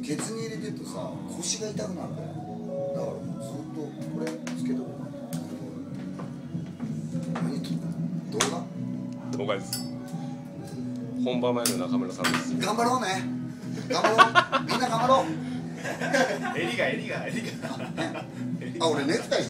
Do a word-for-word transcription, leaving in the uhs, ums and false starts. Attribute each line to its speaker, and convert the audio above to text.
Speaker 1: ケツに入れてるとさ腰が痛くなるんだよ。だからもうずっとこれつけとく。何と動画
Speaker 2: 動画です。本番前の中村さんです。
Speaker 1: 頑張ろうね。頑張ろう。みんな頑張ろう。
Speaker 3: 襟が襟が襟が。
Speaker 1: あ、俺ネクタイ